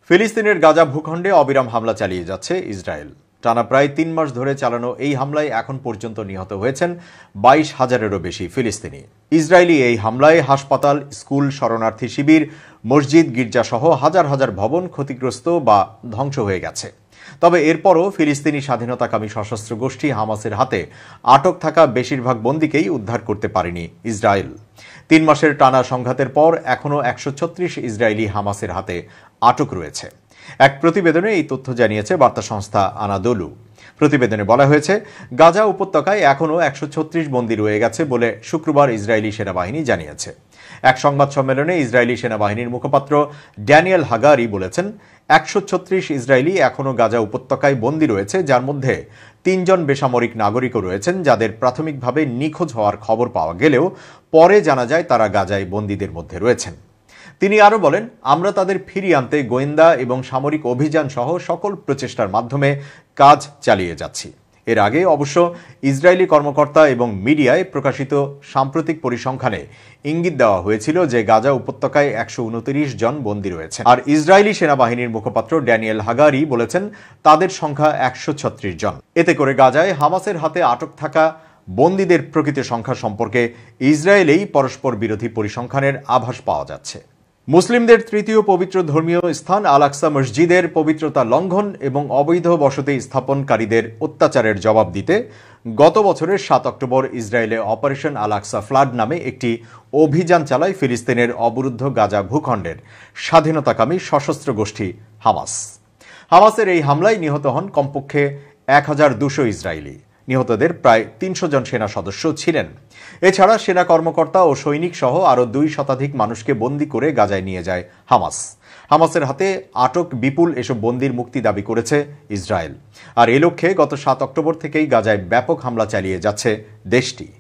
ফিলিস্তিনের গাজা ভূখণ্ডে অবিরাম হামলা চালিয়ে যাচ্ছে ইসরায়েল। টানা প্রায় ৩ মাস ধরে চালানো এই হামলায় এখন পর্যন্ত নিহত হয়েছেন ২২,০০০-এরও বেশি ফিলিস্তিনি। ইসরায়েলি এই হামলায় হাসপাতাল, স্কুল, শরণার্থী শিবির, মসজিদ, গির্জাসহ হাজার হাজার ভবন ক্ষতিগ্রস্ত বা ধ্বংস হয়ে গেছে। তবে এরপরও ফিলিস্তিনি স্বাধীনতাকামী সশস্ত্র গোষ্ঠী হামাসের হাতে আটক থাকা বেশিরভাগ বন্দীকেই উদ্ধার করতে পারেনি ইসরায়েল। ৩ মাসের টানা সংঘাতের পর এখনও ১৩৬ ইসরায়েলি হামাসের হাতে আটক রয়েছে। এক প্রতিবেদনে এই তথ্য জানিয়েছে বার্তা সংস্থা আনাদোলু। প্রতিবেদনে বলা হয়েছে, গাজা উপত্যকায় এখনও ১৩৬ বন্দী রয়ে গেছে বলে শুক্রবার ইসরায়েলি সেনাবাহিনী জানিয়েছে। এক সংবাদ সম্মেলনে ইসরায়েলি সেনাবাহিনীর মুখপাত্র ড্যানিয়েল হাগারি বলেছেন, ১৩৬ ইসরায়েলি এখনও গাজা উপত্যকায় বন্দী রয়েছে, যার মধ্যে ৩ জন বেসামরিক নাগরিকও রয়েছেন, যাদের প্রাথমিকভাবে নিখোঁজ হওয়ার খবর পাওয়া গেলেও পরে জানা যায় তারা গাজায় বন্দীদের মধ্যে রয়েছেন। তিনি আরও বলেন, আমরা তাদের ফিরিয়ে আনতে গোয়েন্দা এবং সামরিক অভিযান সহ সকল প্রচেষ্টার মাধ্যমে কাজ চালিয়ে যাচ্ছি। এর আগে অবশ্য ইসরায়েলি কর্মকর্তা এবং মিডিয়ায় প্রকাশিত সাম্প্রতিক পরিসংখ্যানে ইঙ্গিত দেওয়া হয়েছিল যে গাজা উপত্যকায় ১২৯ জন বন্দী রয়েছে। আর ইসরায়েলি সেনাবাহিনীর মুখপাত্র ড্যানিয়েল হাগারি বলেছেন তাদের সংখ্যা ১৩৬ জন। এতে করে গাজায় হামাসের হাতে আটক থাকা বন্দীদের প্রকৃত সংখ্যা সম্পর্কে ইসরায়েলেই পরস্পর বিরোধী পরিসংখ্যানের আভাস পাওয়া যাচ্ছে। মুসলিমদের তৃতীয় পবিত্র ধর্মীয় স্থান আল আকসা মসজিদের পবিত্রতা লঙ্ঘন এবং অবৈধ বসতি স্থাপনকারীদের অত্যাচারের জবাব দিতে গত বছরের ৭ অক্টোবর ইসরায়েলে অপারেশন আল আকসা ফ্লাড নামে একটি অভিযান চালায় ফিলিস্তিনের অবরুদ্ধ গাজা ভূখণ্ডের স্বাধীনতাকামী সশস্ত্র গোষ্ঠী হামাস। হামাসের এই হামলায় নিহত হন কমপক্ষে ১,২০০ ইসরায়েলি। নিহতদের প্রায় ৩০০ জন সেনা সদস্য ছিলেন। এছাড়া সেনা কর্মকর্তা ও সৈনিক সহ আরও ২ শতাধিক মানুষকে বন্দী করে গাজায় নিয়ে যায় হামাস। হামাসের হাতে আটক বিপুল এসব বন্দীর মুক্তি দাবি করেছে ইসরায়েল। আর এ লক্ষ্যে গত ৭ অক্টোবর থেকেই গাজায় ব্যাপক হামলা চালিয়ে যাচ্ছে দেশটি।